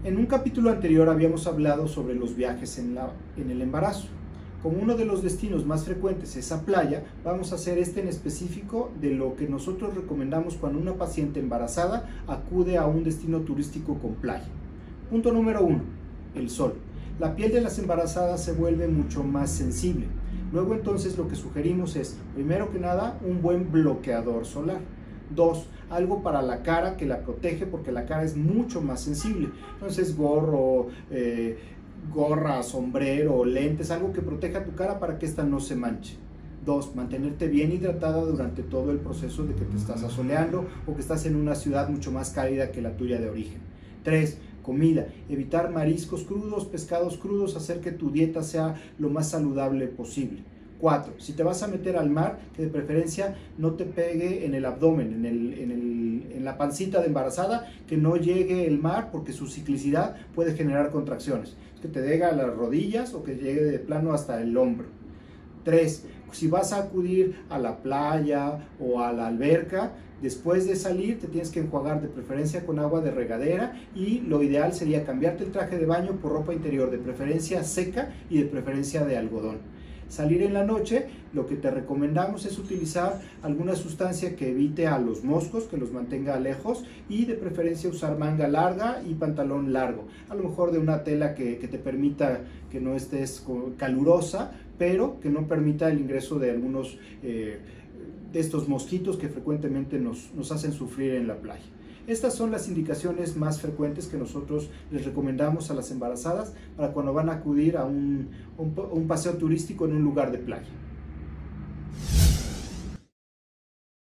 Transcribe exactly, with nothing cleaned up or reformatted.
En un capítulo anterior habíamos hablado sobre los viajes en, la, en el embarazo. Como uno de los destinos más frecuentes es a playa, vamos a hacer este en específico de lo que nosotros recomendamos cuando una paciente embarazada acude a un destino turístico con playa. Punto número uno, el sol. La piel de las embarazadas se vuelve mucho más sensible. Luego entonces lo que sugerimos es, primero que nada, un buen bloqueador solar. Dos, algo para la cara que la protege porque la cara es mucho más sensible. Entonces gorro, eh, gorra, sombrero, lentes, algo que proteja tu cara para que ésta no se manche. Dos, mantenerte bien hidratada durante todo el proceso de que te estás asoleando o que estás en una ciudad mucho más cálida que la tuya de origen. Tres, comida, evitar mariscos crudos, pescados crudos, hacer que tu dieta sea lo más saludable posible. Cuatro, si te vas a meter al mar, que de preferencia no te pegue en el abdomen, en, el, en, el, en la pancita de embarazada, que no llegue el mar porque su ciclicidad puede generar contracciones. Es que te llegue a las rodillas o que llegue de plano hasta el hombro. Tres, si vas a acudir a la playa o a la alberca, después de salir te tienes que enjuagar de preferencia con agua de regadera y lo ideal sería cambiarte el traje de baño por ropa interior, de preferencia seca y de preferencia de algodón. Salir en la noche, lo que te recomendamos es utilizar alguna sustancia que evite a los moscos, que los mantenga lejos y de preferencia usar manga larga y pantalón largo. A lo mejor de una tela que, que te permita que no estés calurosa, pero que no permita el ingreso de algunos eh, de estos mosquitos que frecuentemente nos, nos hacen sufrir en la playa. Estas son las indicaciones más frecuentes que nosotros les recomendamos a las embarazadas para cuando van a acudir a un, un, un paseo turístico en un lugar de playa.